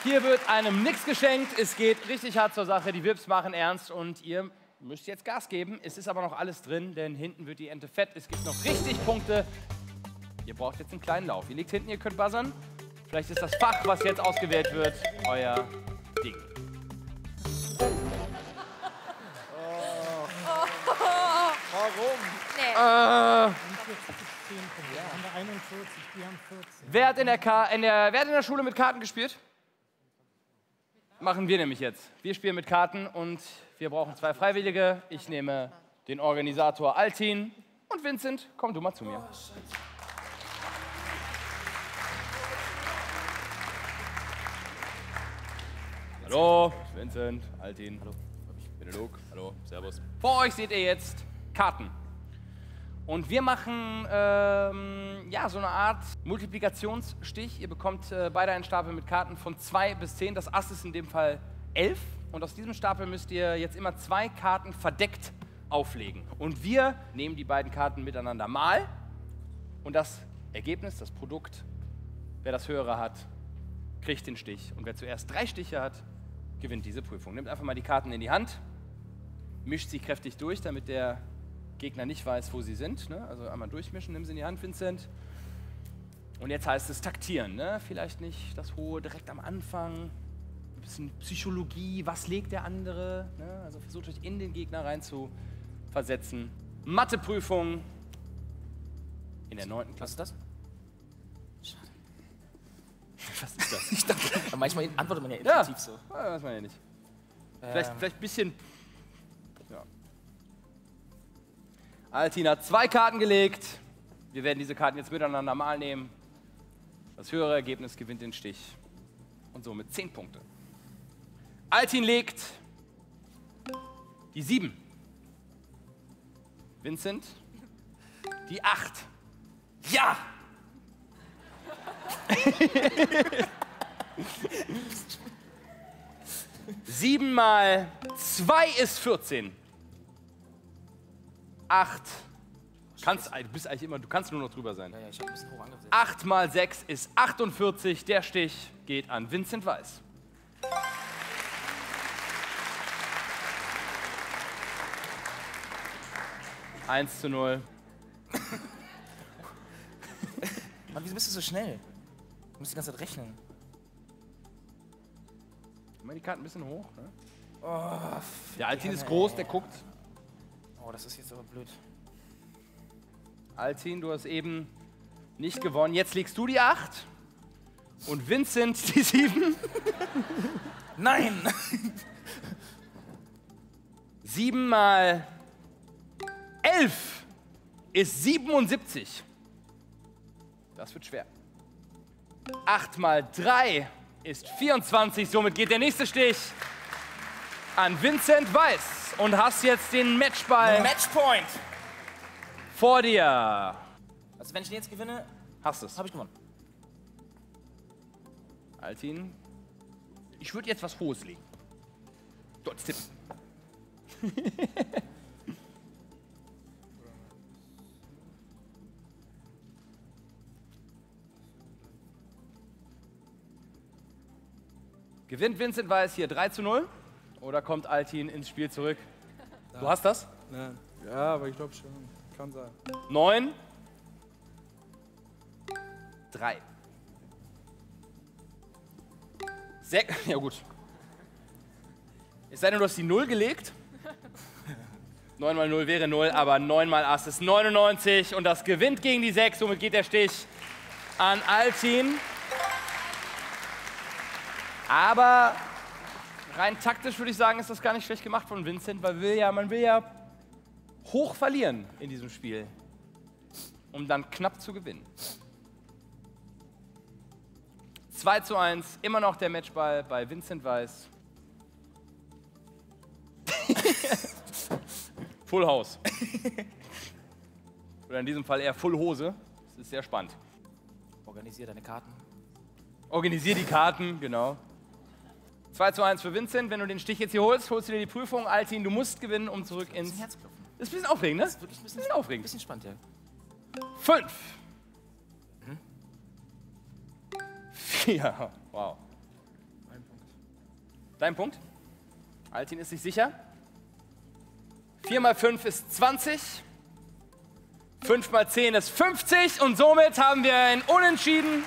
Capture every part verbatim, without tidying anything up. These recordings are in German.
Hier wird einem nichts geschenkt. Es geht richtig hart zur Sache. Die Wips machen ernst und ihr müsst jetzt Gas geben. Es ist aber noch alles drin, denn hinten wird die Ente fett. Es gibt noch richtig Punkte. Ihr braucht jetzt einen kleinen Lauf. Ihr liegt hinten, ihr könnt buzzern. Vielleicht ist das Fach, was jetzt ausgewählt wird, euer Ding. Oh. Warum? Nee. Äh, einundvierzig, die haben vierzehn. wer, hat in der Ka in der, wer hat in der Schule mit Karten gespielt? Machen wir nämlich jetzt. Wir spielen mit Karten und wir brauchen zwei Freiwillige. Ich nehme den Organisator Altin und Vincent, komm du mal zu mir. Hallo, Vincent, Altin. Hallo. Benelux. Hallo, Servus. Vor euch seht ihr jetzt Karten. Und wir machen ähm, ja, so eine Art Multiplikationsstich. Ihr bekommt äh, beide einen Stapel mit Karten von zwei bis zehn. Das Ass ist in dem Fall elf. Und aus diesem Stapel müsst ihr jetzt immer zwei Karten verdeckt auflegen. Und wir nehmen die beiden Karten miteinander mal. Und das Ergebnis, das Produkt, wer das höhere hat, kriegt den Stich. Und wer zuerst drei Stiche hat, gewinnt diese Prüfung. Nehmt einfach mal die Karten in die Hand, mischt sie kräftig durch, damit der Gegner nicht weiß, wo sie sind. Ne? Also einmal durchmischen, nimm sie in die Hand, Vincent. Und jetzt heißt es taktieren. Ne? Vielleicht nicht das Hohe direkt am Anfang. Ein bisschen Psychologie, was legt der andere? Ne? Also versucht euch in den Gegner rein zu versetzen. Matheprüfung in der neunten Klasse. Was ist das? Schade. Was ist das? Ich dachte, manchmal antwortet man ja intuitiv Ja, so. ja, weiß man ja nicht. Ähm. Vielleicht, vielleicht ein bisschen. Ja. Altin hat zwei Karten gelegt. Wir werden diese Karten jetzt miteinander mal nehmen. Das höhere Ergebnis gewinnt den Stich. Und somit zehn Punkte. Altin legt die sieben. Vincent die acht. Ja! sieben mal zwei ist vierzehn. acht. Kannst, du, bist eigentlich immer, du kannst nur noch drüber sein. Ja, ja, ich hab ein bisschen hoch angesetzt. acht mal sechs ist achtundvierzig. Der Stich geht an Vincent Weiß. eins zu null. Mann, wieso bist du so schnell? Du musst die ganze Zeit rechnen. Immer die Karten ein bisschen hoch. Ne? Oh, Der Altin Hände, ist groß, ey. der guckt. Oh, das ist jetzt aber blöd. Altin, du hast eben nicht gewonnen. Jetzt legst du die acht. Und Vincent die sieben. Nein! sieben mal elf ist siebenundsiebzig. Das wird schwer. acht mal drei ist vierundzwanzig. Somit geht der nächste Stich an Vincent Weiß. Und hast jetzt den Matchball Matchpoint! vor dir. Also wenn ich den jetzt gewinne, Hast es. habe ich gewonnen. Altin, ich würde jetzt was Hohes legen. Dort tippen. Gewinnt Vincent Weiß hier drei zu null? Oder kommt Altin ins Spiel zurück? Du hast das? Nein. Ja, aber ich glaube schon. Kann sein. neun. drei. sechs. Ja gut. Es sei denn, du hast die null gelegt. neun mal null wäre null, aber neun mal Ass ist neunundneunzig und das gewinnt gegen die sechs. Somit geht der Stich an Altin. Aber rein taktisch würde ich sagen, ist das gar nicht schlecht gemacht von Vincent, weil will ja, man will ja hoch verlieren in diesem Spiel, um dann knapp zu gewinnen. zwei zu eins, immer noch der Matchball bei Vincent Weiß. Full House. Oder in diesem Fall eher Full Hose. Das ist sehr spannend. Organisier deine Karten. Organisier die Karten, genau. zwei zu eins für Vincent. Wenn du den Stich jetzt hier holst, holst du dir die Prüfung. Altin, du musst gewinnen, um zurück Ein bisschen ins... Herzklopfen. Das ist ein bisschen aufregend, ne? Das ist wirklich ein bisschen, bisschen aufregend. bisschen spannend, ja. Fünf. Vier. Wow. Dein Punkt. Altin ist sich sicher. vier mal fünf ist zwanzig. fünf mal zehn ist fünfzig. Und somit haben wir ein Unentschieden.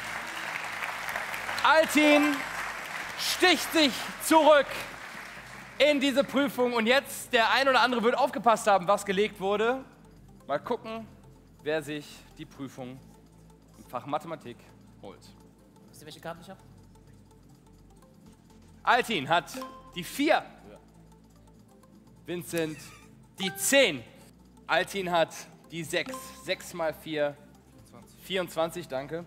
Altin sticht sich zurück in diese Prüfung. Und jetzt, der ein oder andere wird aufgepasst haben, was gelegt wurde. Mal gucken, wer sich die Prüfung im Fach Mathematik holt. Wisst ihr, welche Karten ich habe? Altin hat die vier. Vincent die zehn. Altin hat die sechs. sechs mal vier. vierundzwanzig, danke.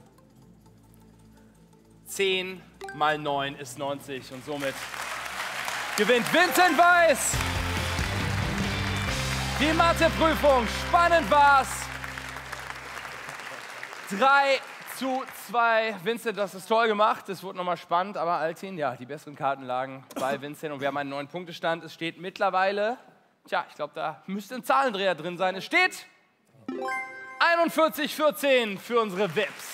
zehn mal neun ist neunzig und somit gewinnt Vincent Weiß die Matheprüfung. Spannend war's. drei zu zwei. Vincent, das ist toll gemacht. Es wurde nochmal spannend, aber Altin, ja, die besseren Karten lagen bei Vincent und wir haben einen neuen Punktestand. Es steht mittlerweile, tja, ich glaube, da müsste ein Zahlendreher drin sein. Es steht einundvierzig vierzehn für unsere V I Ps.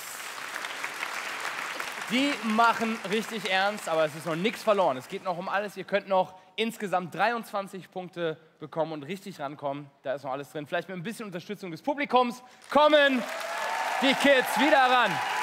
Die machen richtig ernst, aber es ist noch nichts verloren. Es geht noch um alles. Ihr könnt noch insgesamt dreiundzwanzig Punkte bekommen und richtig rankommen. Da ist noch alles drin. Vielleicht mit ein bisschen Unterstützung des Publikums kommen die Kids wieder ran.